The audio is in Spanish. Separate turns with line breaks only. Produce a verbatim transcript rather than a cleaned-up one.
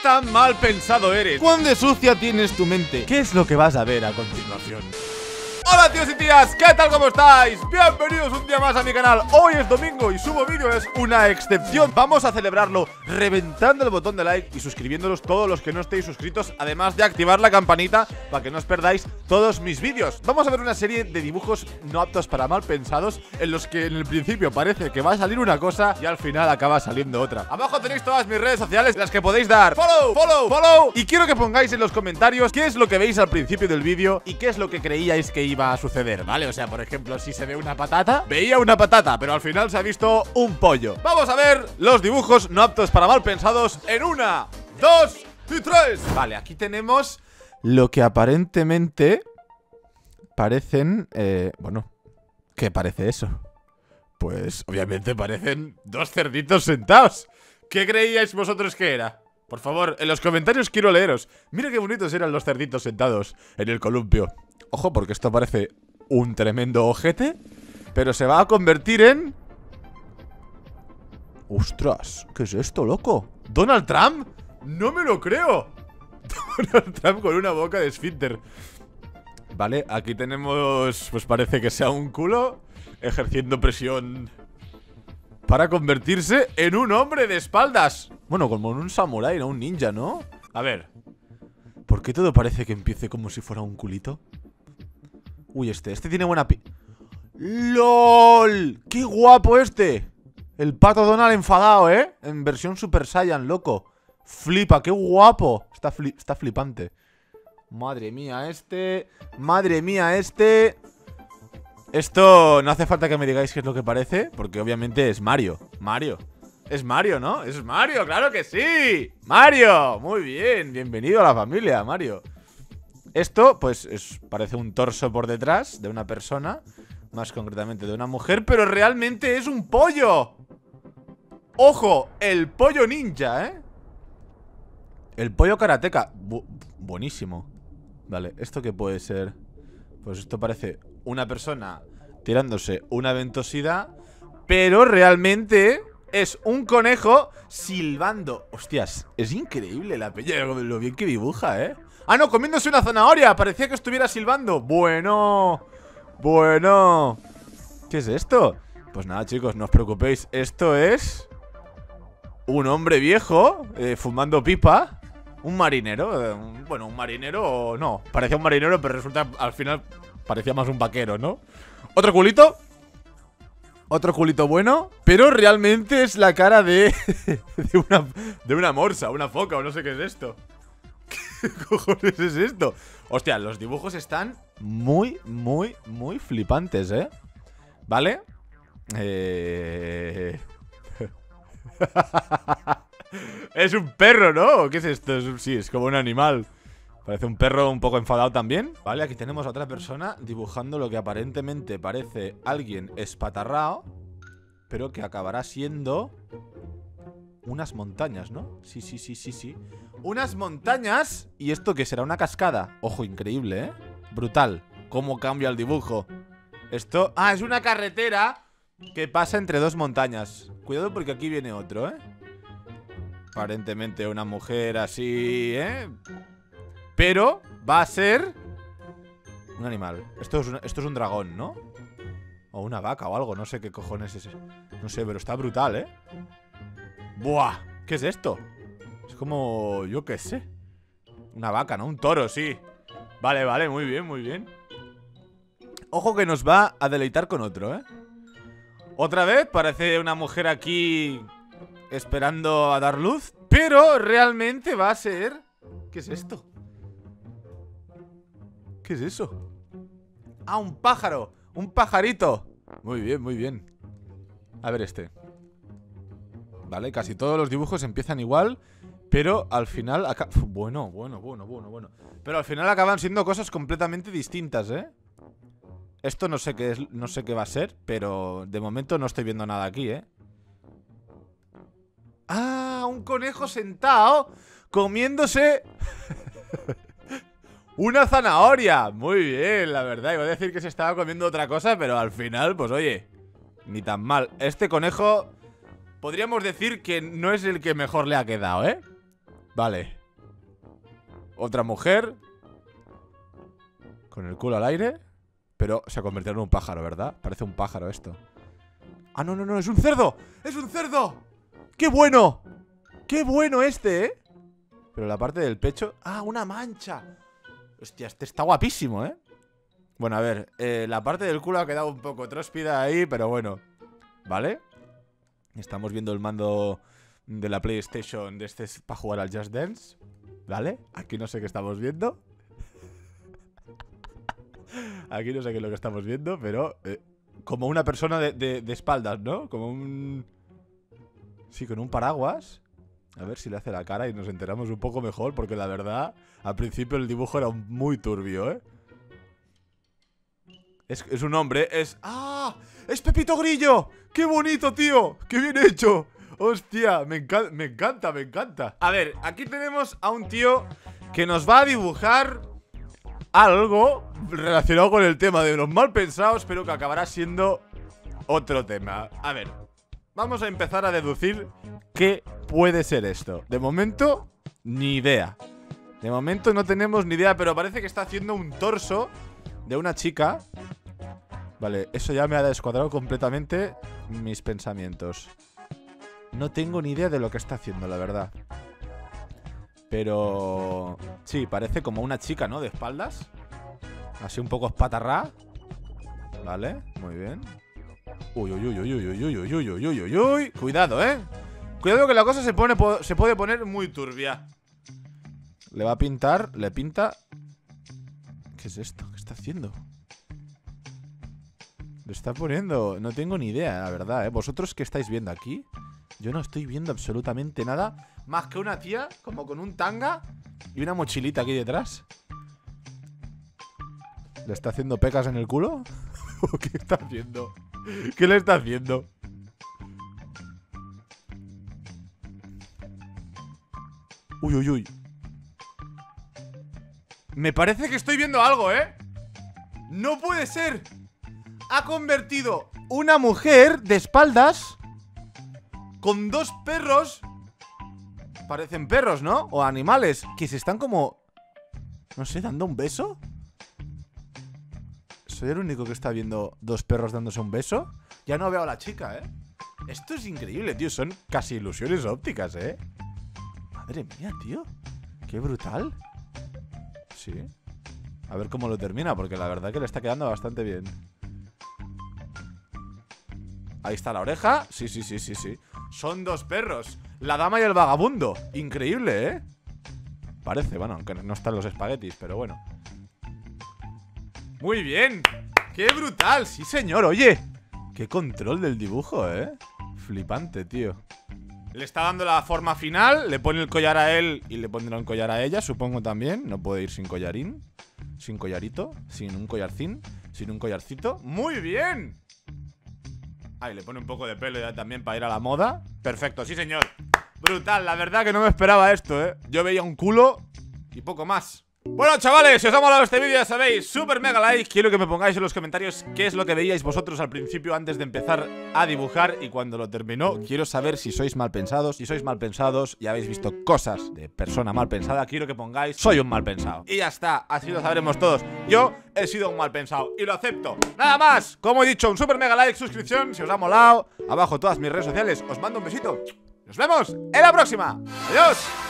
tan mal pensado eres? ¿Cuán de sucia tienes tu mente? ¿Qué es lo que vas a ver a continuación? Hola tíos y tías, ¿qué tal? ¿Cómo estáis? Bienvenidos un día más a mi canal. Hoy es domingo y subo vídeo, es una excepción. Vamos a celebrarlo reventando el botón de like y suscribiéndolos todos los que no estéis suscritos, además de activar la campanita para que no os perdáis todos mis vídeos. Vamos a ver una serie de dibujos no aptos para mal pensados, en los que en el principio parece que va a salir una cosa y al final acaba saliendo otra. Abajo tenéis todas mis redes sociales, las que podéis dar follow, follow, follow. Y quiero que pongáis en los comentarios qué es lo que veis al principio del vídeo y qué es lo que creíais que iba a suceder, ¿vale? O sea, por ejemplo, si se ve una patata, veía una patata, pero al final se ha visto un pollo. Vamos a ver los dibujos no aptos para mal pensados en una, dos y tres. Vale, aquí tenemos lo que aparentemente parecen, eh, bueno, ¿qué parece eso? Pues obviamente parecen dos cerditos sentados. ¿Qué creíais vosotros que era? Por favor, en los comentarios quiero leeros. Mira qué bonitos eran los cerditos sentados en el columpio. Ojo, porque esto parece un tremendo ojete, pero se va a convertir en... ¡Ostras! ¿Qué es esto, loco? ¿Donald Trump? ¡No me lo creo! Donald Trump con una boca de esfínter. Vale, aquí tenemos... Pues parece que sea un culo ejerciendo presión para convertirse en un hombre de espaldas. Bueno, como en un samurái, no un ninja, ¿no? A ver, ¿por qué todo parece que empiece como si fuera un culito? Uy, este, este tiene buena pi... ¡Lol! ¡Qué guapo este! El pato Donald enfadado, ¿eh? En versión Super Saiyan, loco. Flipa, qué guapo. Está, fli está flipante. Madre mía, este... Madre mía, este... Esto no hace falta que me digáis qué es lo que parece, porque obviamente es Mario. Mario. Es Mario, ¿no? Es Mario, claro que sí. Mario, muy bien. Bienvenido a la familia, Mario. Esto, pues, es, parece un torso por detrás de una persona, más concretamente de una mujer, pero realmente es un pollo. ¡Ojo! El pollo ninja, ¿eh? El pollo karateka. Bu buenísimo. Vale, ¿esto qué puede ser? Pues esto parece una persona tirándose una ventosidad, pero realmente es un conejo silbando. Hostias, es increíble la peña, lo bien que dibuja, ¿eh? ¡Ah, no! Comiéndose una zanahoria. Parecía que estuviera silbando. Bueno. Bueno. ¿Qué es esto? Pues nada, chicos, no os preocupéis. Esto es un hombre viejo eh, fumando pipa. Un marinero. eh, un- Bueno, un marinero no. Parecía un marinero, pero resulta al final parecía más un vaquero, ¿no? Otro culito. Otro culito bueno. Pero realmente es la cara de de una, de una morsa, una foca o no sé qué es esto. ¿Qué cojones es esto? Hostia, los dibujos están muy, muy, muy flipantes, ¿eh? ¿Vale? Eh... Es un perro, ¿no? ¿Qué es esto? Es- Sí, es como un animal. Parece un perro un poco enfadado también. Vale, aquí tenemos a otra persona dibujando lo que aparentemente parece alguien espatarrao, pero que acabará siendo unas montañas, ¿no? Sí, sí, sí, sí, sí. Unas montañas. ¿Y esto qué será? ¿Una cascada? Ojo, increíble, ¿eh? Brutal. ¿Cómo cambia el dibujo? Esto... Ah, es una carretera que pasa entre dos montañas. Cuidado porque aquí viene otro, ¿eh? Aparentemente una mujer así, ¿eh? Pero va a ser un animal. Esto es un, esto es un dragón, ¿no? O una vaca o algo, no sé qué cojones es ese. No sé, pero está brutal, ¿eh? ¡Buah! ¿Qué es esto? Es como... yo qué sé. Una vaca, ¿no? Un toro, sí. Vale, vale, muy bien, muy bien. Ojo que nos va a deleitar con otro, ¿eh? Otra vez parece una mujer aquí esperando a dar luz, pero realmente va a ser... ¿Qué es esto? ¿Qué es eso? ¡Ah, un pájaro! ¡Un pajarito! Muy bien, muy bien. A ver este. Vale, casi todos los dibujos empiezan igual, pero al final... Acá... Bueno, bueno, bueno, bueno, bueno. Pero al final acaban siendo cosas completamente distintas, ¿eh? Esto no sé qué es, no sé qué va a ser, pero de momento no estoy viendo nada aquí, ¿eh? ¡Ah! Un conejo sentado comiéndose una zanahoria. Muy bien, la verdad. Iba a decir que se estaba comiendo otra cosa, pero al final, pues oye, ni tan mal. Este conejo podríamos decir que no es el que mejor le ha quedado, ¿eh? Vale. Otra mujer. Con el culo al aire. Pero se ha convertido en un pájaro, ¿verdad? Parece un pájaro esto. ¡Ah, no, no, no! ¡Es un cerdo! ¡Es un cerdo! ¡Qué bueno! ¡Qué bueno este, eh! Pero la parte del pecho... ¡Ah, una mancha! Hostia, este está guapísimo, ¿eh? Bueno, a ver, eh, la parte del culo ha quedado un poco tróspida ahí, pero bueno. ¿Vale? Estamos viendo el mando de la PlayStation de este para jugar al Just Dance. ¿Vale? Aquí no sé qué estamos viendo. Aquí no sé qué es lo que estamos viendo, pero... Eh, como una persona de, de, de espaldas, ¿no? Como un... Sí, con un paraguas. A ver si le hace la cara y nos enteramos un poco mejor, porque la verdad, al principio el dibujo era muy turbio, ¿eh? Es, es un hombre, es... ¡Ah! ¡Es Pepito Grillo! ¡Qué bonito, tío! ¡Qué bien hecho! ¡Hostia! Me, enca me encanta, me encanta. A ver, aquí tenemos a un tío que nos va a dibujar algo relacionado con el tema de los mal pensados, pero que acabará siendo otro tema. A ver, vamos a empezar a deducir qué puede ser esto. De momento, ni idea. De momento no tenemos ni idea, pero parece que está haciendo un torso de una chica. Vale, eso ya me ha descuadrado completamente mis pensamientos. No tengo ni idea de lo que está haciendo, la verdad. Pero... sí, parece como una chica, ¿no? De espaldas. Así un poco espatarrá. Vale, muy bien. Uy, uy, uy, uy, uy, uy, uy, uy, uy, uy, uy, uy. Cuidado, ¿eh? Cuidado que la cosa se pone se puede poner muy turbia. Le va a pintar, le pinta... ¿Qué es esto? ¿Qué está haciendo? Lo está poniendo... No tengo ni idea, la verdad, ¿eh? ¿Vosotros qué estáis viendo aquí? Yo no estoy viendo absolutamente nada más que una tía como con un tanga y una mochilita aquí detrás. ¿Le está haciendo pecas en el culo? ¿Qué está haciendo? ¿Qué le está haciendo? Uy, uy, uy. Me parece que estoy viendo algo, ¿eh? ¡No puede ser! Ha convertido una mujer de espaldas con dos perros. Parecen perros, ¿no? O animales que se están como... no sé, dando un beso. ¿Soy el único que está viendo dos perros dándose un beso? Ya no veo a la chica, ¿eh? Esto es increíble, tío. Son casi ilusiones ópticas, ¿eh? Madre mía, tío. Qué brutal. Sí. A ver cómo lo termina, porque la verdad que le está quedando bastante bien. Ahí está la oreja. Sí, sí, sí, sí, sí. Son dos perros. La dama y el vagabundo. Increíble, ¿eh? Parece, bueno, aunque no están los espaguetis, pero bueno. Muy bien. ¡Qué brutal! Sí, señor, oye. Qué control del dibujo, ¿eh? Flipante, tío. Le está dando la forma final. Le pone el collar a él y le pondrá un collar a ella, supongo también. No puede ir sin collarín. Sin collarito. Sin un collarcín. Sin un collarcito. ¡Muy bien! Ah, y le pone un poco de pelo ya también para ir a la moda. Perfecto, sí señor. Brutal, la verdad que no me esperaba esto, ¿eh? Yo veía un culo y poco más. Bueno, chavales, si os ha molado este vídeo, ya sabéis, super mega like. Quiero que me pongáis en los comentarios qué es lo que veíais vosotros al principio antes de empezar a dibujar. Y cuando lo terminó, quiero saber si sois mal pensados. Si sois mal pensados y habéis visto cosas de persona mal pensada, quiero que pongáis soy un mal pensado. Y ya está, así lo sabremos todos. Yo he sido un mal pensado y lo acepto. Nada más, como he dicho, un super mega like, suscripción si os ha molado. Abajo todas mis redes sociales, os mando un besito. Nos vemos en la próxima. Adiós.